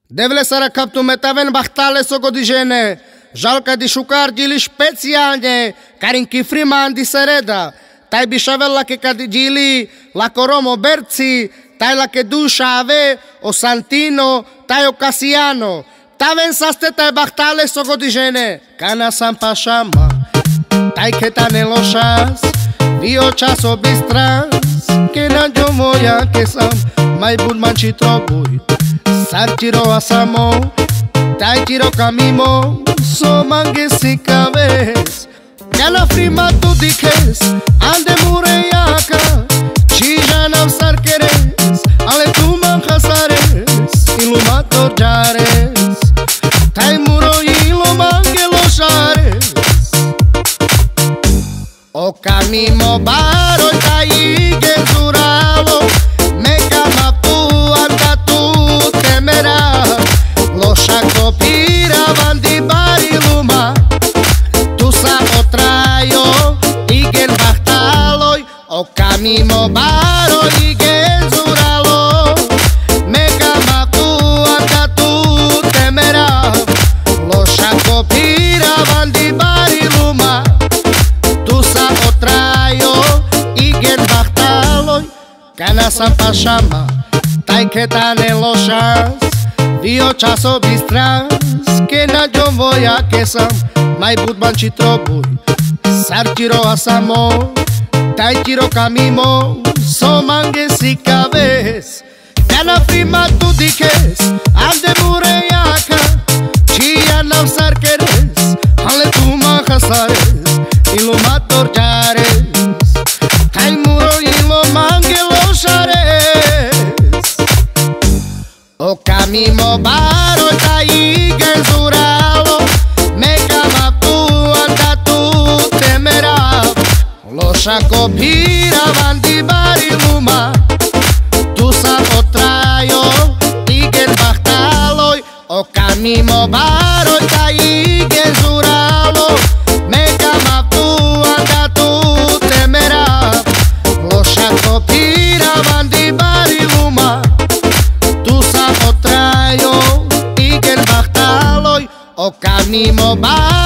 Devle sara kaptu metaven bachtale soko di žene. Žalka di šukar dili špecijalne, karinki friman di sereda. Taj bi šavela ke kad dili la koromo berci, taj la ke duša ave o Santino, taj o Casiano. Taven saste taj bachtale soko di žene. Kana sam pašama, taj ke tane lošas, bio časo bistras, ke na jo moja ke sam, mai bun manči trobuj. Sar tiro asamo, tai tiro camimo, so mangues y cabez. Ya la frima tú dijes, ande mureyaca, chilla nam sar queres, ale tu manjasares, y lo mato jares, tai muro y lo mangue los jares. O camimo baro tai genzuralo, me cama tu anda tu temera, lo shaco pira bandi bari luma, tu sa otrayo y gen bachtaloy, o camimo baro y genzuralo, me cama tu anda tu temera, lo shaco pira bandi bari luma, tu sa otrayo y gen bachtaloy, kana sam pašama, taj ke tane lošas, bio časo bistras, ke na jo moja ke sam, mai bud manči trobuj. Sar tiro asamo, taj tiro camimo, so mangues y cabez. Ya la prima tú dijes, ande mureyaca, chilla nam sar queres, ale tu manjasares, y lo mator jares, tai muro y lo mangue los jares. O camimo baro tai genzuralo, me cama tu anda tu temera, lo shaco pira bandi bari luma, tu sa otrayo y gen bachtaloy. O camimo baro tai genzuralo, me cama tu anda tu temera, lo shaco pira bandi bari luma, o camimo va